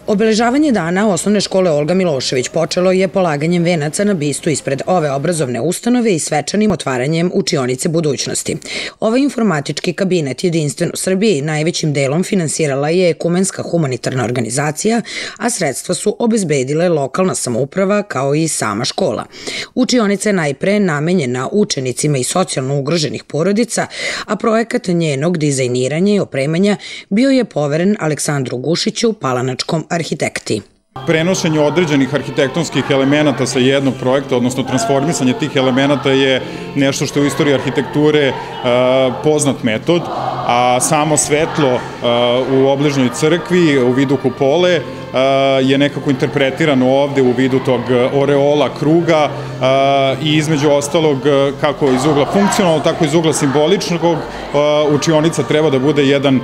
Obeležavanje dana Osnovne škole Olga Milošević počelo je polaganjem venaca na bistu ispred ove obrazovne ustanove i svečanim otvaranjem učionice budućnosti. Ovaj informatički kabinet jedinstven u Srbiji najvećim delom finansirala je Ekumenska humanitarna organizacija, a sredstva su obezbedile lokalna samouprava kao i sama škola. Učionica je najpre namenjena učenicima i socijalno ugroženih porodica, a projekat njenog dizajniranja i opremanja bio je poveren Aleksandru Gušiću, palanačkom arhitekti. Prenošenje određenih arhitektonskih elemenata sa jednog projekta, odnosno transformisanje tih elemenata je nešto što je u istoriji arhitekture poznat metod, a samo svetlo u obližnjoj crkvi u vidu kupole je nekako interpretirano ovde u vidu tog oreola kruga i između ostalog kako iz ugla funkcionalnog, tako iz ugla simboličnog učionica treba da bude jedan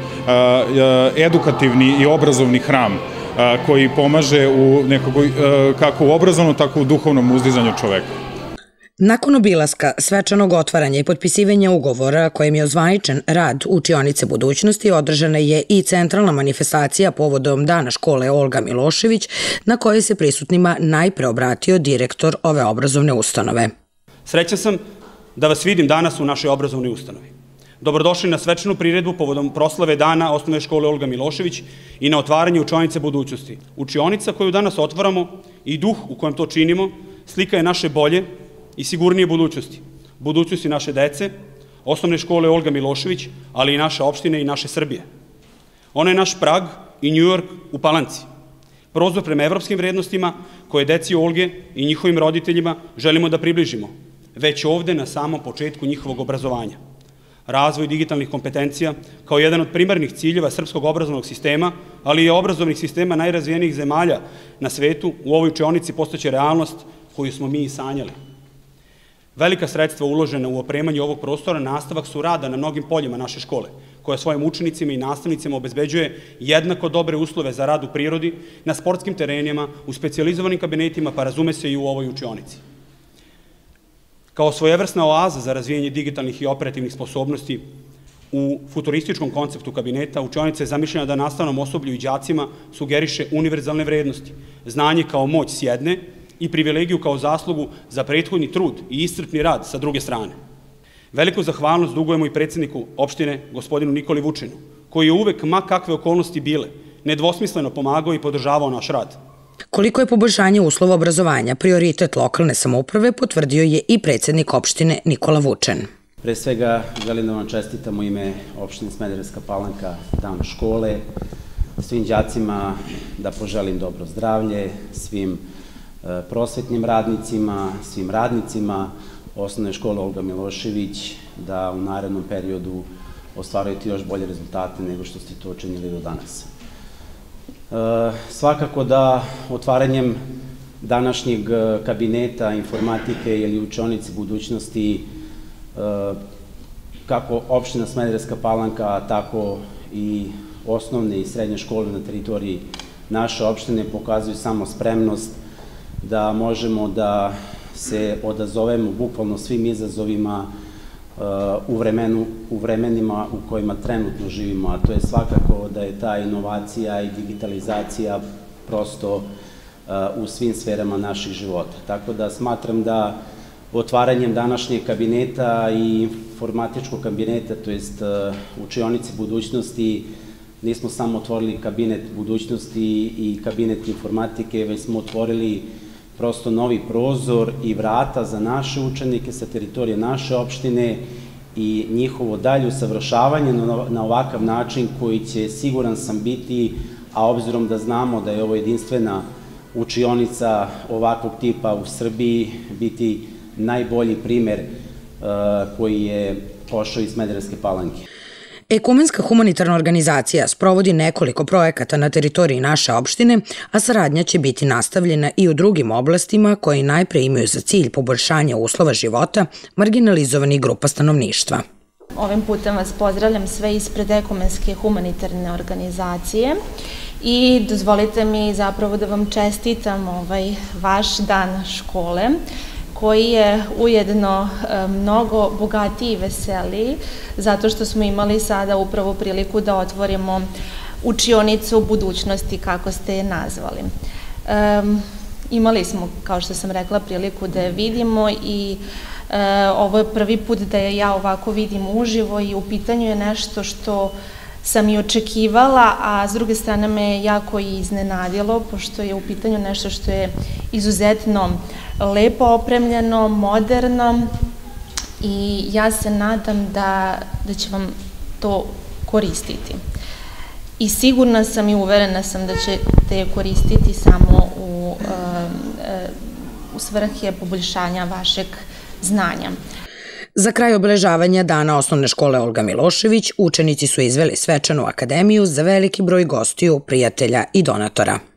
edukativni i obrazovni hram koji pomaže kako u obrazovnom, tako u duhovnom uzdizanju čoveka. Nakon obilaska, svečanog otvaranja i potpisivanja ugovora kojim je ozvaničen rad učionice budućnosti, održana je i centralna manifestacija povodom Dana škole Olga Milošević, na kojoj se prisutnima najpre obratio direktor ove obrazovne ustanove. Srećan sam da vas vidim danas u našoj obrazovnoj ustanovi. Dobrodošli na svečanu priredbu povodom proslave Dana Osnovne škole Olga Milošević i na otvaranje učionice budućnosti. Učionica koju danas otvaramo i duh u kojem to činimo slika je naše bolje i sigurnije budućnosti. Budućnosti naše dece, Osnovne škole Olga Milošević, ali i naše opštine i naše Srbije. Ona je naš Prag i New York u Palanci. Prozor prema evropskim vrednostima koje deci Olge i njihovim roditeljima želimo da približimo, već ovde na samom početku njihovog obrazovanja. Razvoj digitalnih kompetencija kao jedan od primarnih ciljeva srpskog obrazovnog sistema, ali i obrazovnih sistema najrazvijenijih zemalja na svetu, u ovoj učionici postaće realnost koju smo mi i sanjali. Velika sredstva uložena u opremanju ovog prostora nastavak su rada na mnogim poljima naše škole, koja svojim učenicima i nastavnicima obezbeđuje jednako dobre uslove za rad u prirodi, na sportskim terenima, u specijalizovanim kabinetima, pa razume se i u ovoj učionici. Kao svojevrsna oaza za razvijanje digitalnih i operativnih sposobnosti u futurističkom konceptu kabineta, učionica je zamišljena da nastavnom osoblju i đacima sugeriše univerzalne vrednosti, znanje kao moć s jedne i privilegiju kao zaslugu za prethodni trud i iscrpni rad sa druge strane. Veliku zahvalnost dugujemo i predsjedniku opštine, gospodinu Nikoli Vučinu, koji je uvek, ma kakve okolnosti bile, nedvosmisleno pomagao i podržavao naš rad. Koliko je poboljšanje uslova obrazovanja prioritet lokalne samouprave, potvrdio je i predsjednik opštine Nikola Vučin. Pre svega želim da vam čestitam u ime opštine Smederevska Palanka Dan škole, svim đacima da poželim dobro zdravlje, svim prosvetnim radnicima, svim radnicima Osnovne škole Olga Milošević, da u narednom periodu ostvarujete još bolje rezultate nego što ste to učinili do danas. Svakako da otvaranjem današnjeg kabineta informatike ili učionice budućnosti kako opština Smederevska Palanka, tako i osnovne i srednje škole na teritoriji naše opštine pokazuju samo spremnost da možemo da se odazovemo bukvalno svim izazovima u vremenima u kojima trenutno živimo, a to je svakako da je ta inovacija i digitalizacija prosto u svim sferama naših života. Tako da smatram da otvaranjem današnjeg kabineta i informatičkog kabineta, to jest učionice budućnosti, nismo samo otvorili kabinet budućnosti i kabinet informatike, već smo otvorili prosto novi prozor i vrata za naše učenike sa teritorije naše opštine i njihovo dalje usavršavanje na ovakav način koji će, siguran sam, biti, a obzirom da znamo da je ovo jedinstvena učionica ovakvog tipa u Srbiji, biti najbolji primer koji je pošao iz Smederevske Palanke. Ekumenska humanitarna organizacija sprovodi nekoliko projekata na teritoriji naše opštine, a saradnja će biti nastavljena i u drugim oblastima koji najpre imaju za cilj poboljšanja uslova života marginalizovanih grupa stanovništva. Ovim putem vas pozdravljam sve ispred Ekumenske humanitarne organizacije i dozvolite mi zapravo da vam čestitam vaš dan škole, koji je ujedno mnogo bogatiji i veseliji, zato što smo imali sada upravo priliku da otvorimo učionicu budućnosti, kako ste je nazvali. Imali smo, kao što sam rekla, priliku da je vidimo i ovo je prvi put da je ja ovako vidim uživo i u pitanju je nešto što sam i očekivala, a s druge strane me jako i iznenadilo, pošto je u pitanju nešto što je izuzetno lepo opremljeno, moderno i ja se nadam da će vam to koristiti. I sigurna sam i uverena sam da ćete je koristiti samo u svrhe poboljšanja vašeg znanja. Za kraj obeležavanja Dana osnovne škole Olga Milošević, učenici su izveli svečanu akademiju za veliki broj gostiju, prijatelja i donatora.